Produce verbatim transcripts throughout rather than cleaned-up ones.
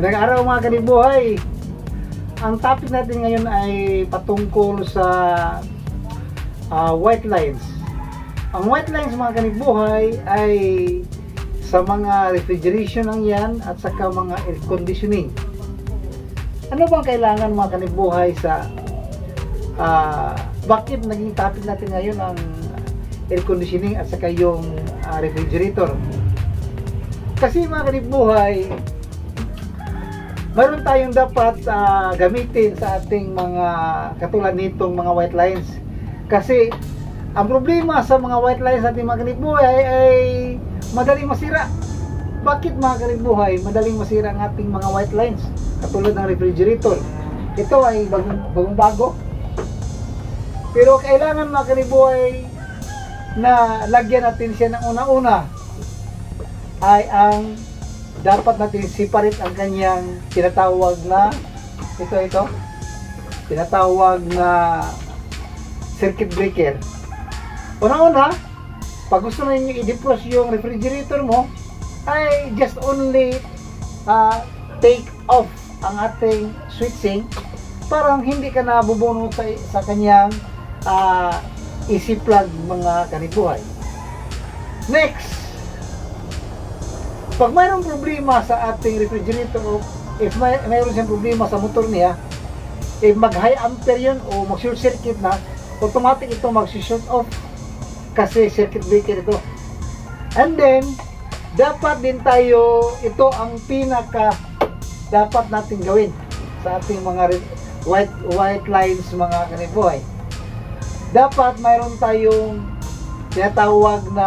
Magandang araw mga kanibuhay. Ang topic natin ngayon ay patungkol sa uh, white lines. Ang white lines mga kanibuhay ay sa mga refrigeration lang yan at saka mga air conditioning. Ano bang kailangan mga kanibuhay sa uh, bakit naging topic natin ngayon ang air conditioning at saka yung uh, refrigerator? Kasi mga kanibuhay, mayroon tayong dapat uh, gamitin sa ating mga katulad nitong mga white lines. Kasi ang problema sa mga white lines natin mga kanibuhay ay, ay madaling masira. Bakit mga kanibuhay madaling masira ang ating mga white lines? Katulad ng refrigerator. Ito ay bagong, bagong bago. Pero kailangan mga kanibuhay na lagyan natin siya ng una-una ay ang dapat natin separate ang kanyang tinatawag na ito ito tinatawag na circuit breaker. Una-una, pag gusto na ninyo i-defrost yung refrigerator mo, ay just only uh, take off ang ating switching, parang hindi ka na bubunot sa, sa kanyang uh, easy plug mga kanibuhay. Next, pag mayroong problema sa ating refrigerator, if may, mayroon siyang problema sa motor niya, if mag high ampere yun o mag short circuit na, automatic ito mag short off kasi circuit breaker ito. And then dapat din tayo, ito ang pinaka dapat natin gawin sa ating mga white white lines mga kanibuhay. Dapat mayroon tayong tinatawag na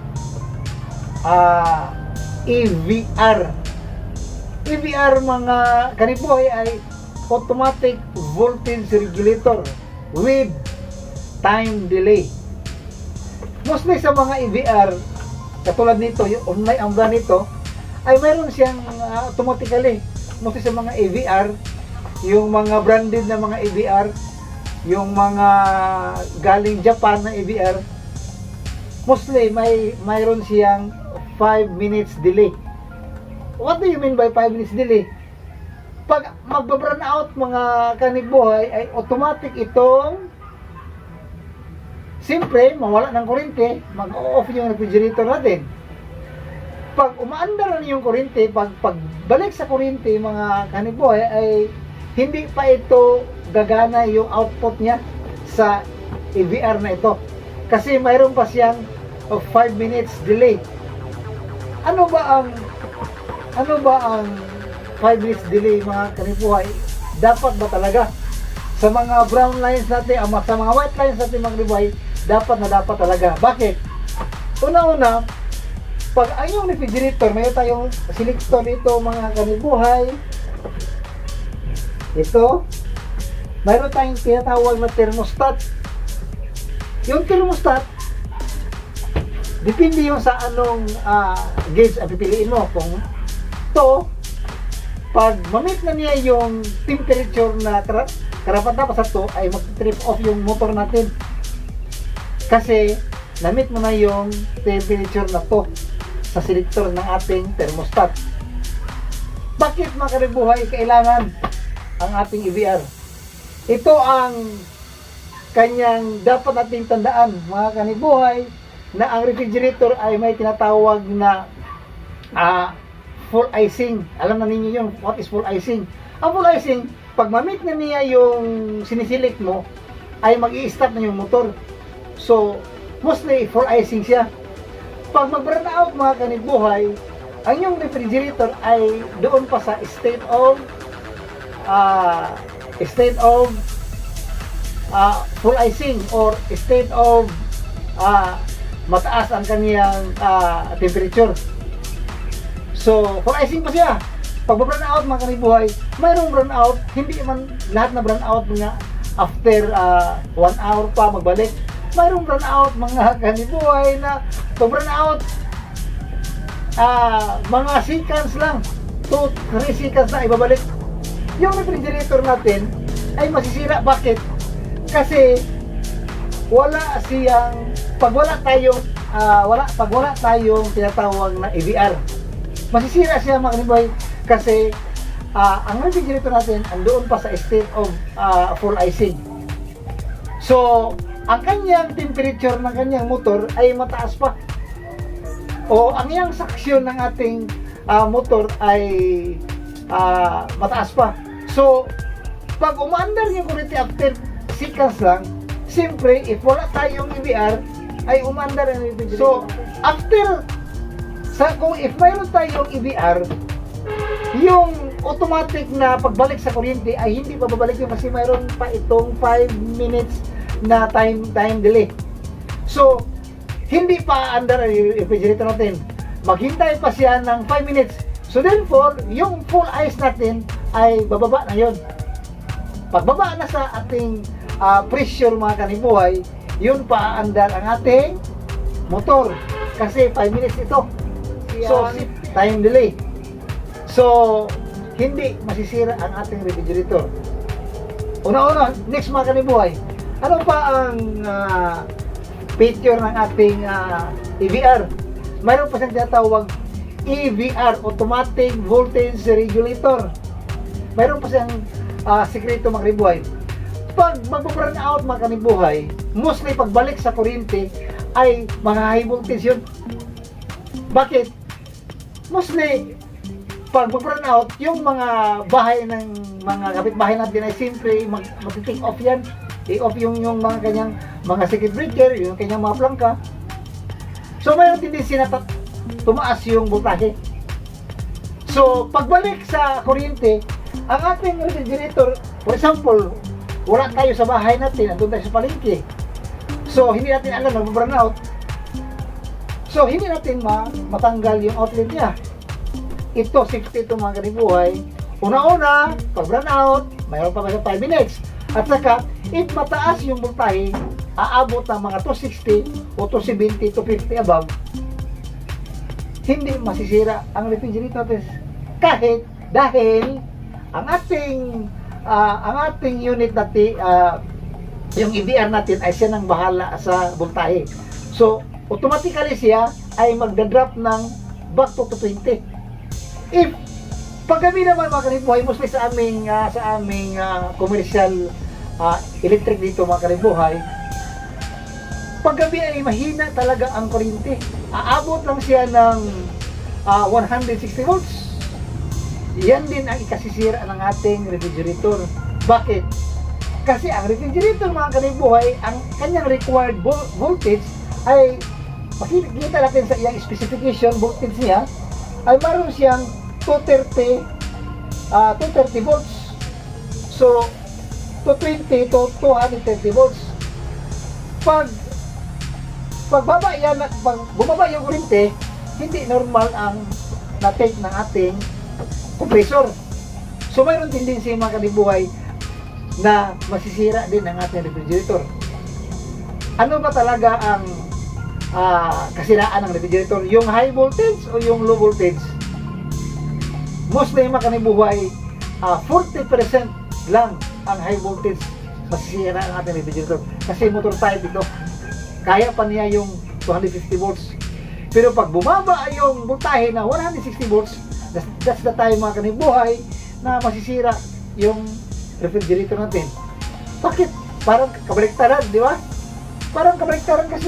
ah uh, E V R. E V R mga kanibuhay ay automatic voltage regulator with time delay. Mostly sa mga E V R katulad nito, yung online ang brand nito ay mayroon siyang uh, automatically. Mostly sa mga E V R, yung mga branded na mga E V R, yung mga galing Japan na E V R, mostly may mayroon siyang five minutes delay. What do you mean by five minutes delay? Pag magba-burn out mga kanibuhay ay automatic itong siyempre mawala ng kuryente, mag-off yung refrigerator natin. Pag umaandar na yung kuryente, pag pagbalik sa kuryente mga kanibuhay ay hindi pa ito gagana yung output niya sa E V R na ito. Kasi mayroon pa siyang five minutes delay. Ano ba ang ano ba ang five minutes delay mga kanibuhay? Dapat ba talaga sa mga brown lines natin, ama sa mga white lines natin mga kanibuhay, dapat na dapat talaga. Bakit? Una-una, pag ang yung refrigerator, mayroon tayong selector dito mga kanibuhay. Ito, mayroon tayong tinatawag na thermostat. Yung thermostat, depende yung sa anong uh, gauge ang pipiliin mo. Kung to, pag mamit na niya yung temperature na karapat dapat sa to, ay mag-trip off yung motor natin. Kasi, namit mo na yung temperature na to sa selector ng ating thermostat. Bakit mga kanibuhay kailangan ang ating E V R? Ito ang kanyang dapat nating tandaan mga kanibuhay, na ang refrigerator ay may tinatawag na uh, full icing. Alam na ninyo yung what is full icing. Ang full icing, pag mamit na niya yung sinisilik mo, ay mag-i-stop na yung motor. So, mostly full icing siya. Pag mag-burn out mga kanibuhay, ang yung refrigerator ay doon pa sa state of uh, state of uh, full icing or state of uh, mataas ang kaniyang uh, temperature. So, full icing pa siya. Pag burn out mga kanibuhay, mayroong burn out, hindi man lahat na burn out mga after uh, one hour pa magbalik. Mayroong burn out mga kanibuhay na pag burn out uh, mga seconds lang, two to three seconds na ibabalik. Yung refrigerator natin ay masisira. Bakit? Kasi wala siyang pag wala tayong uh, wala pag wala tayong tinatawag na E V R, masisira siya mga kanibuhay kasi uh, ang refrigerator natin andoon pa sa state of uh, full icing. So, ang kanyang temperature ng kanyang motor ay mataas pa. O ang iyang saksyon ng ating uh, motor ay uh, mataas pa. So, pag umaandar yung kuryente after seconds lang, siyempre, if wala tayong E V R, ay umaandar ang refrigerator. So, after, sa, kung if mayroon tayong E V R, yung automatic na pagbalik sa kuryente ay hindi pa babalik yun kasi mayroon pa itong five minutes na time time delay. So, hindi pa under ang refrigerator natin. Maghintay pa siya ng five minutes. So, therefore, yung full ice natin ay bababa na yun. Pagbaba na sa ating uh, pressure mga kanibuhay, yun pa andar ang ating motor. Kasi five minutes ito. So, time delay. So, hindi masisira ang ating refrigerator. Una-una, next mga kanibuhay, ano pa ang uh, feature ng ating uh, E V R? Mayroon pa siyang tinatawag E V R, Automatic Voltage Regulator. Mayroon pa siyang uh, sikreto mga kanibuhay. Pag mag-burn out mga kanibuhay, mostly pagbalik sa kuryente ay mga high voltage yun. Bakit? Mostly pag mag-burn out, yung mga bahay ng mga kapitbahay natin ay simple mag-take off yan. I-off yung, yung mga kanyang mga circuit breaker, yung kanyang mga plangka. So mayroon tendency na tumaas yung voltahe. So pagbalik sa kuryente, ang ating refrigerator, for example, wala tayo sa bahay natin, andun tayo sa palengke. So hindi natin alam na mag-burn out. So hindi natin ma matanggal yung outlet niya. Ito, safety ito mga kanibuhay. Una-una, pag burn out, mayroon pa ba sa five minutes. At saka, if mataas yung voltahe, aabot ng mga two sixty o two seventy, two fifty above, hindi masisira ang refrigerator natin. Kahit dahil ang ating uh, ang ating unit natin, uh, yung E V R natin ay siya nang bahala sa voltahe. So, automatically siya ay magdadrop ng back to two twenty. If paggabi naman mga kanibuhay, mostly sa aming uh, sa aming uh, commercial uh, electric dito mga kanibuhay, paggabi ay mahina talaga ang kuryente. Aabot lang siya ng uh, one hundred sixty volts. Yan din ang ikasisira ng ating refrigerator. Bakit? Kasi ang refrigerator mga kanibuhay, ang kanyang required voltage ay makikita natin sa iyang specification voltage niya ay maroon siyang two thirty uh, two thirty volts. So two twenty to two thirty volts. Pag pagbaba yan, pag bumaba yung kuryente, hindi normal ang na-take ng ating compressor. So mayroon tendency mga kanibuhay na masisira din ang ating refrigerator. Ano ba talaga ang uh, kasiraan ng refrigerator? Yung high voltage o yung low voltage? Mostly mga kanibuhay, uh, forty percent lang ang high voltage masisira ang ating refrigerator. Kasi motor type ito, kaya pa niya yung two fifty volts. Pero pag bumaba yung voltahe na one sixty volts, that's, that's the time mga kanibuhay na masisira yung refrigerator natin. Bakit? Parang kabaliktaran, di ba? Parang kabaliktaran kasi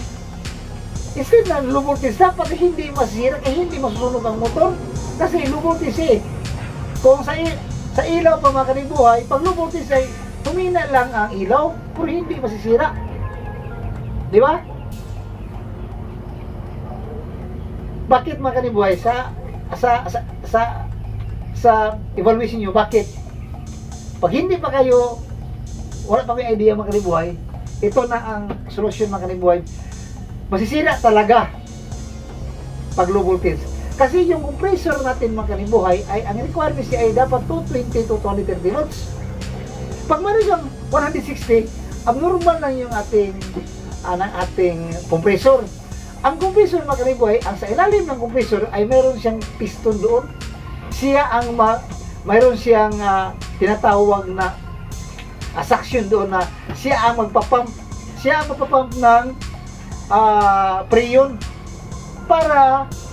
instead na low voltage, dapat hindi masira, kaya hindi masusunog ang motor. Kasi low voltage eh. Kung sa, sa ilaw pa mga kanibuhay, pag low voltage ay humina lang ang ilaw, pero hindi masisira. Di ba? Bakit mga kanibuhay? Sa, sa, sa, sa, sa evaluation nyo, bakit? Pag hindi pa kayo, wala pa kayo idea mga kanibuhay, ito na ang solusyon mga kanibuhay. Masisira talaga pag low voltage. Kasi yung compressor natin mga kanibuhay, ay ang requirement siya ay dapat two twenty to two thirty volts. Pag meron siyang one sixty, abnormal lang yung ating uh, ng ating compressor. Ang compressor mga kanibuhay, ang sa ilalim ng compressor ay meron siyang piston doon. Siya ang ma mayroon siyang uh, tinatawag na uh, suction doon na siya ang magpapump siya ang magpapump ng uh, preyon para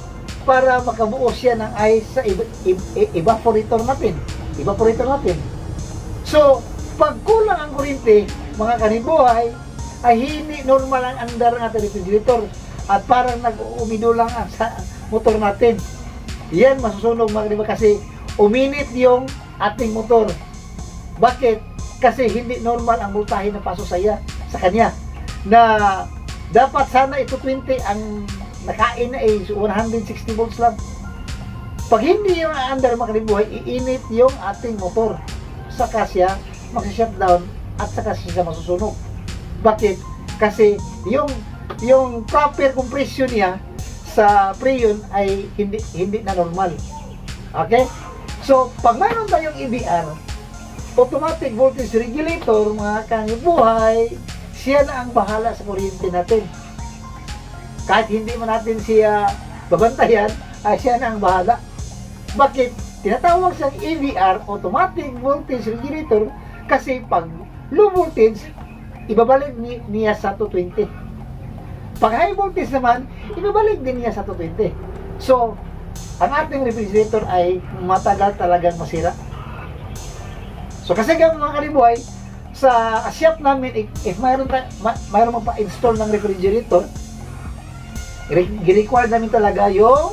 para makabuo siya ng ice sa ev ev evaporator natin. Evaporator natin. So, pag kulang ang kuryente, mga kanibuhay, ay hindi normal ang andar ng ating refrigerator at parang nag-umido lang ang sa motor natin. Yan masusunog mga kanibuhay kasi uminit yung ating motor. Bakit? Kasi hindi normal ang voltahe na paso sa, sa kanya. Na dapat sana ito twenty ang nakain na is one hundred sixty volts lang. Pag hindi yung under mga kanibuhay, iinit yung ating motor. Saka siya mag-shutdown at saka siya masusunog. Bakit? Kasi yung yung proper compression niya sa preyon ay hindi hindi na normal. Okay? So, pag mayroon tayong E B R, automatic voltage regulator, mga kanibuhay, siya na ang bahala sa kuryente natin. Kahit hindi man natin siya babantayan, ay siya na ang bahala. Bakit? Tinatawag siyang E V R, automatic voltage regulator, kasi pag low voltage, ibabalik ni, niya sa two twenty. Pag high voltage naman, ibabalik din niya sa two twenty. So, ang ating refrigerator ay matagal talagang masira. So, kasi ganun mga kanibuhay, sa shop namin, if, if mayroon, ma, mayroon magpa-install ng refrigerator, i-require namin talaga yung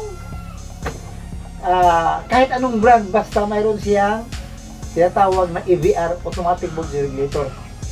uh, kahit anong brand, basta mayroon siyang tinatawag na E V R, automatic voltage regulator.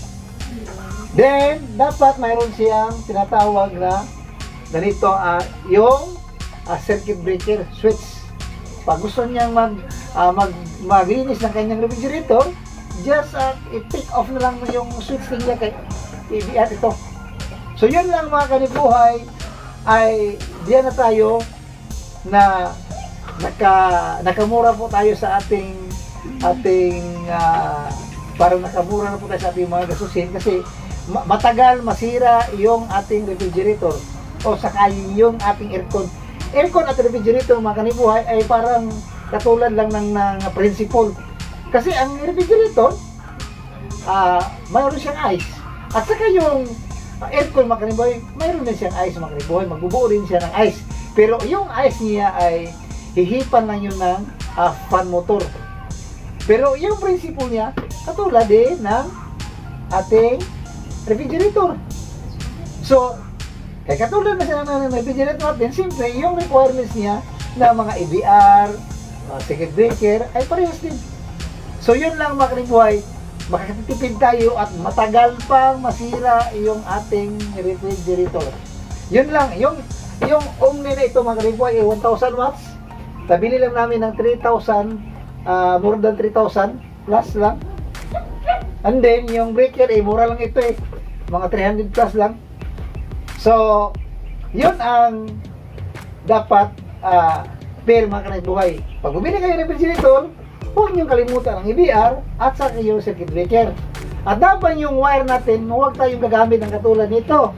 Then, dapat mayroon siyang tinatawag na ganito, uh, yung uh, circuit breaker switch. Pag gusto niyang mag, uh, mag, maglinis ng kanyang refrigerator, just uh, i-take off na lang yung switch niya kay E V R ito. So, yun lang mga kanibuhay, ay diyan na tayo na naka, nakamura po tayo sa ating ating uh, parang nakamura na po tayo sa ating mga gasusin kasi ma matagal masira yung ating refrigerator o saka yung ating aircon. Aircon at refrigerator mga kanibuhay ay parang katulad lang ng, ng principle. Kasi ang refrigerator, uh, mayroon siyang ice. At saka yung aircon mga kanibuhay, mayroon din siyang ice mga kanibuhay. Magbubuo din siya ng ice. Pero yung ice niya ay hihipan lang yun ng uh, fan motor. Pero yung principle niya, katulad din ng ating refrigerator. So, kaya katulad na siya ng refrigerator natin, simple, yung requirements niya na mga E V R, uh, circuit breaker, ay parehas din. So, yun lang mga kanibuhay, makakatipid tayo at matagal pang masira yung ating refrigerator. Yun lang, yung yung Omni na ito mga kanibuhay ay one thousand watts. Tabili lang namin ng three thousand, uh, more than three thousand plus lang. And then, yung breaker ay mura lang ito eh, mga three hundred plus lang. So, yun ang dapat uh, pair mga kanibuhay. Pag bumili kayo ng refrigerator, huwag niyong kalimutan ang E V R at saka yung circuit breaker. At dapat yung wire natin, huwag tayong gagamit ng katulad nito.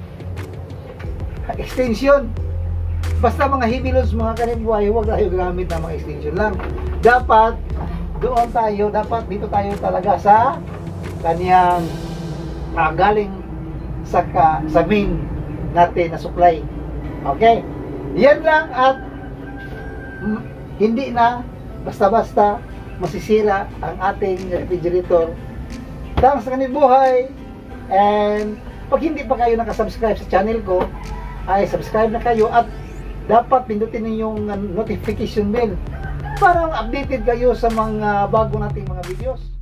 Extension. Basta mga heavy loads mga kanibuhay, huwag tayo gagamit ng mga extension lang. Dapat, doon tayo, dapat dito tayo talaga sa kanyang uh, galing sa, ka, sa main natin na supply. Okay? Yan lang at mm, hindi na basta-basta masisira ang ating refrigerator. Thanks sa kanibuhay, and pag hindi pa kayo nakasubscribe sa channel ko, ay subscribe na kayo at dapat pindutin niyo yung notification bell para updated kayo sa mga bago nating mga videos.